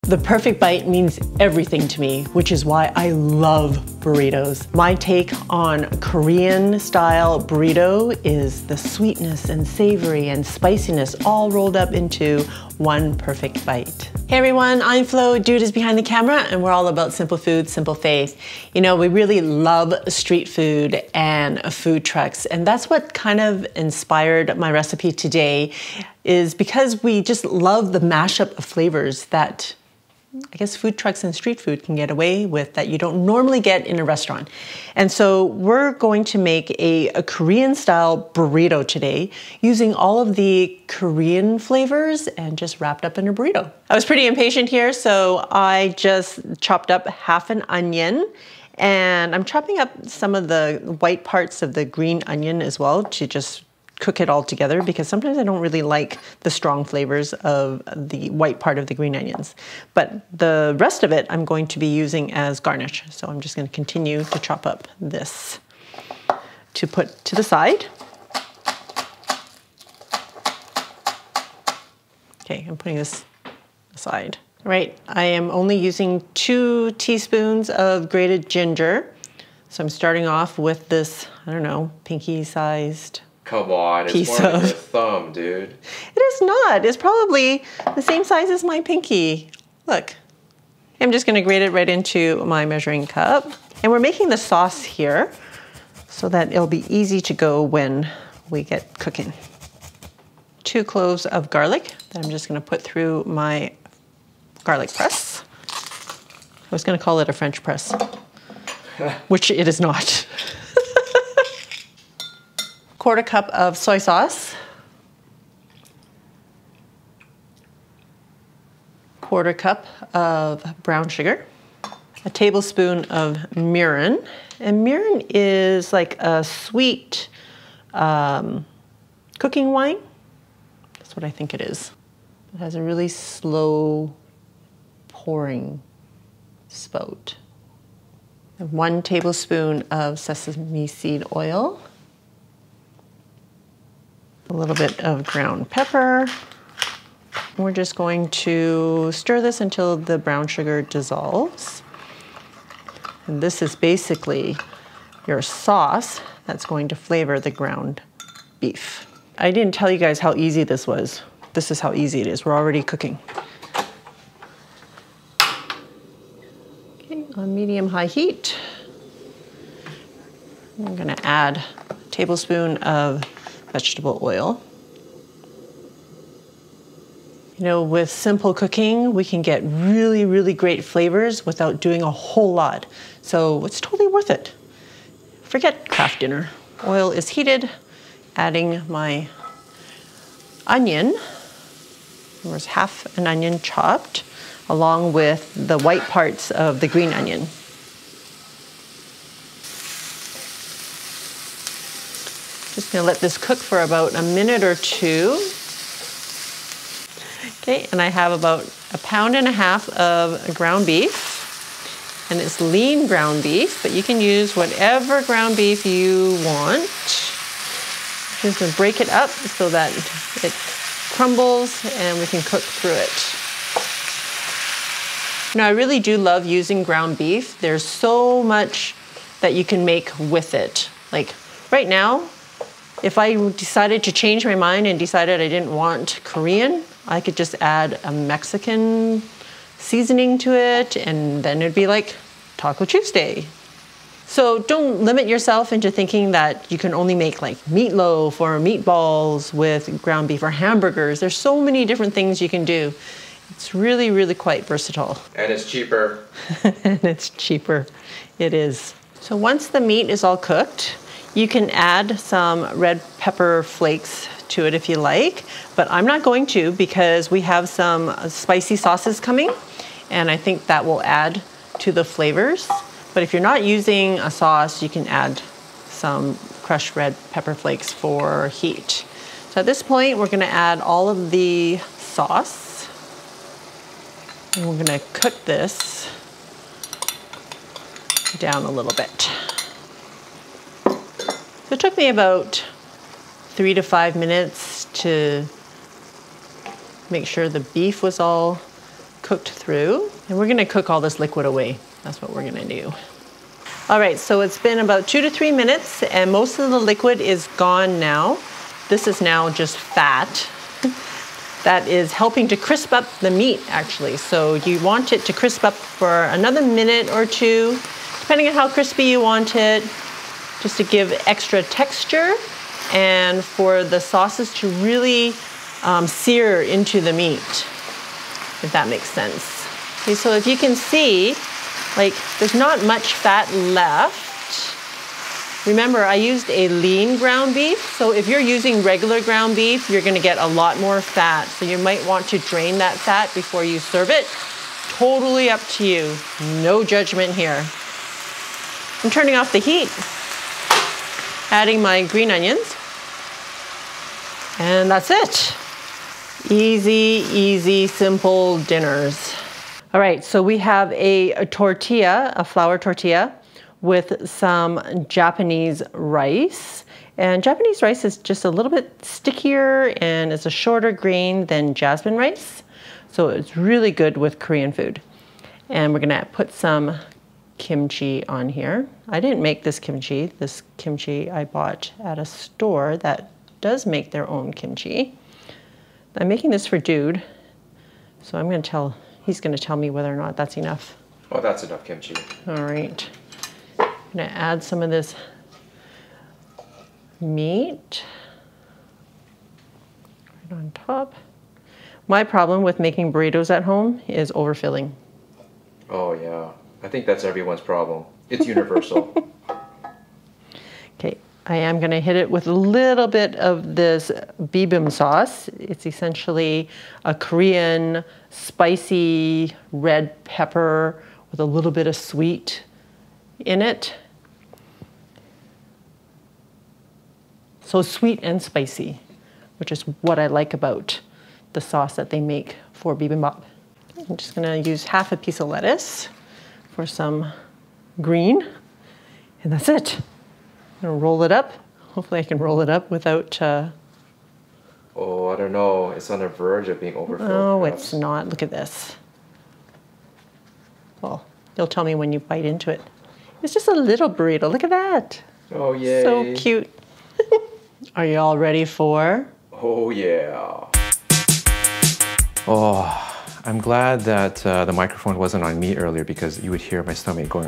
The perfect bite means everything to me, which is why I love burritos. My take on Korean style burrito is the sweetness and savory and spiciness all rolled up into one perfect bite. Hey everyone, I'm Flo, Dude is behind the camera, and we're all about simple food, simple faith. You know, we really love street food and food trucks, and that's what kind of inspired my recipe today, is because we just love the mashup of flavors that I guess food trucks and street food can get away with that you don't normally get in a restaurant. And so we're going to make a Korean style burrito today using all of the Korean flavors and just wrapped up in a burrito. I was pretty impatient here, so I just chopped up half an onion, and I'm chopping up some of the white parts of the green onion as well to just cook it all together, because sometimes I don't really like the strong flavors of the white part of the green onions. But the rest of it I'm going to be using as garnish. So I'm just going to continue to chop up this to put to the side. Okay, I'm putting this aside. All right, I am only using 2 teaspoons of grated ginger. So I'm starting off with this, I don't know, pinky-sized. Come on, it's more than your thumb, dude. It is not. It's probably the same size as my pinky. Look. I'm just going to grate it right into my measuring cup. And we're making the sauce here so that it'll be easy to go when we get cooking. 2 cloves of garlic that I'm just going to put through my garlic press. I was going to call it a French press, which it is not. 1/4 cup of soy sauce, 1/4 cup of brown sugar, a tablespoon of mirin. And mirin is like a sweet cooking wine. That's what I think it is. It has a really slow pouring spout. And 1 tablespoon of sesame seed oil. A little bit of ground pepper. We're just going to stir this until the brown sugar dissolves. And this is basically your sauce that's going to flavor the ground beef. I didn't tell you guys how easy this was. This is how easy it is. We're already cooking. Okay, on medium-high heat. I'm gonna add a tablespoon of vegetable oil. You know, with simple cooking, we can get really, really great flavors without doing a whole lot. So it's totally worth it. Forget craft dinner. Oil is heated, adding my onion. There's half an onion chopped, along with the white parts of the green onion. Just gonna let this cook for about a minute or 2. Okay, and I have about 1.5 pounds of ground beef. And it's lean ground beef, but you can use whatever ground beef you want. Just gonna break it up so that it crumbles and we can cook through it. Now, I really do love using ground beef. There's so much that you can make with it. Like right now, if I decided to change my mind and decided I didn't want Korean, I could just add a Mexican seasoning to it, and then it'd be like Taco Tuesday. So don't limit yourself into thinking that you can only make like meatloaf or meatballs with ground beef or hamburgers. There's so many different things you can do. It's really, really quite versatile. And it's cheaper. And it's cheaper. It is. So once the meat is all cooked, you can add some red pepper flakes to it if you like, but I'm not going to because we have some spicy sauces coming, and I think that will add to the flavors. But if you're not using a sauce, you can add some crushed red pepper flakes for heat. So at this point, we're gonna add all of the sauce, and we're gonna cook this down a little bit. So it took me about 3 to 5 minutes to make sure the beef was all cooked through. And we're gonna cook all this liquid away. That's what we're gonna do. All right, so it's been about 2 to 3 minutes and most of the liquid is gone now. This is now just fat. That is helping to crisp up the meat actually. So you want it to crisp up for another minute or two, depending on how crispy you want it, just to give extra texture and for the sauces to really sear into the meat, if that makes sense. Okay, so if you can see, like there's not much fat left. Remember, I used a lean ground beef, so if you're using regular ground beef, you're gonna get a lot more fat. So you might want to drain that fat before you serve it. Totally up to you, no judgment here. I'm turning off the heat, adding my green onions, and that's it. Easy, easy, simple dinners. All right, so we have a tortilla, a flour tortilla, with some Japanese rice. And Japanese rice is just a little bit stickier and it's a shorter grain than jasmine rice. So it's really good with Korean food. And we're gonna put some kimchi on here. I didn't make this kimchi. This kimchi I bought at a store that does make their own kimchi. I'm making this for Dude, so he's gonna tell me whether or not that's enough. Oh, that's enough kimchi. All right. I'm gonna add some of this meat right on top. My problem with making burritos at home is overfilling. Oh yeah, I think that's everyone's problem. It's universal. Okay, I am gonna hit it with a little bit of this bibimbap sauce. It's essentially a Korean spicy red pepper with a little bit of sweet in it. So sweet and spicy, which is what I like about the sauce that they make for bibimbap. I'm just gonna use half a piece of lettuce for some green, and that's it. I'm gonna roll it up. Hopefully I can roll it up without... Oh, I don't know. It's on the verge of being overfilled. Oh, perhaps. it's not. Look at this. Well, you'll tell me when you bite into it. It's just a little burrito. Look at that. Oh, yay. So cute. Are you all ready for? Oh, yeah. Oh, I'm glad that the microphone wasn't on me earlier because you would hear my stomach going.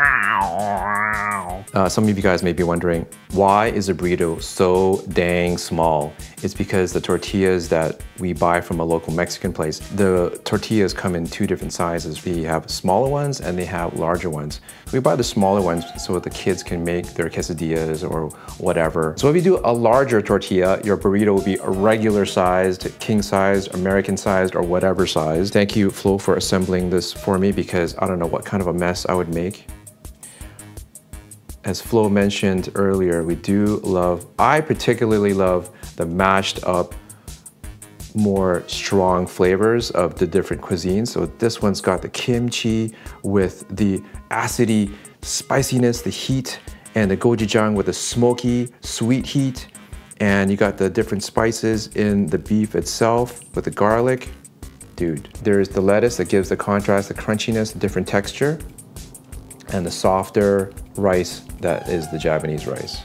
Some of you guys may be wondering, why is a burrito so dang small? It's because the tortillas that we buy from a local Mexican place, the tortillas come in 2 different sizes. We have smaller ones and they have larger ones. We buy the smaller ones so the kids can make their quesadillas or whatever. So if you do a larger tortilla, your burrito will be a regular sized, king sized, American sized, or whatever size. Thank you, Flo, for assembling this for me because I don't know what kind of a mess I would make. As Flo mentioned earlier, I particularly love the mashed up, more strong flavors of the different cuisines. So this one's got the kimchi with the acidy spiciness, the heat, and the gochujang with the smoky, sweet heat. And you got the different spices in the beef itself with the garlic. Dude, there's the lettuce that gives the contrast, the crunchiness, the different texture, and the softer rice that is the Japanese rice.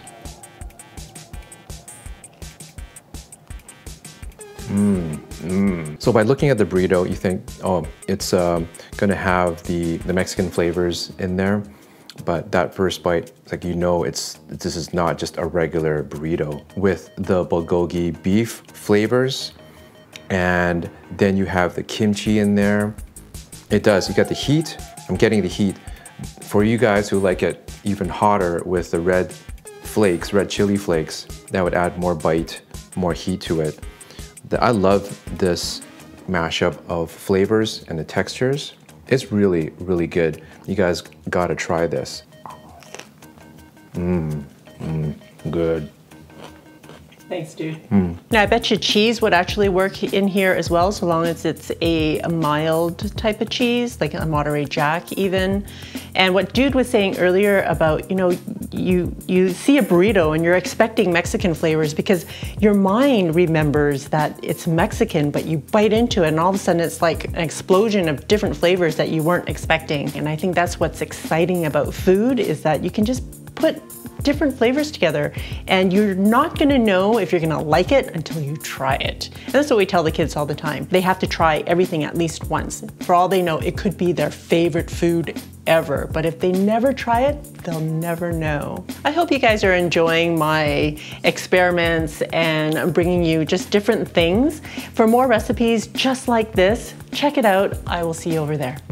So by looking at the burrito, you think, oh, it's gonna have the Mexican flavors in there. But that first bite, it's like, you know, this is not just a regular burrito with the bulgogi beef flavors. And then you have the kimchi in there. It does, you got the heat. I'm getting the heat. For you guys who like it even hotter with the red flakes, red chili flakes, that would add more bite, more heat to it. I love this mashup of flavors and the textures. It's really, really good. You guys gotta try this. Good. Thanks, dude. Now, I bet you cheese would actually work in here as well, so long as it's a mild type of cheese, like a Monterey Jack even. And what Dude was saying earlier about, you know, you see a burrito and you're expecting Mexican flavors because your mind remembers that it's Mexican, but you bite into it and all of a sudden it's like an explosion of different flavors that you weren't expecting. And I think that's what's exciting about food, is that you can just put different flavors together and you're not gonna know if you're gonna like it until you try it. And that's what we tell the kids all the time. They have to try everything at least once. For all they know, it could be their favorite food ever, but if they never try it, they'll never know. I hope you guys are enjoying my experiments and bringing you just different things. For more recipes just like this, check it out. I will see you over there.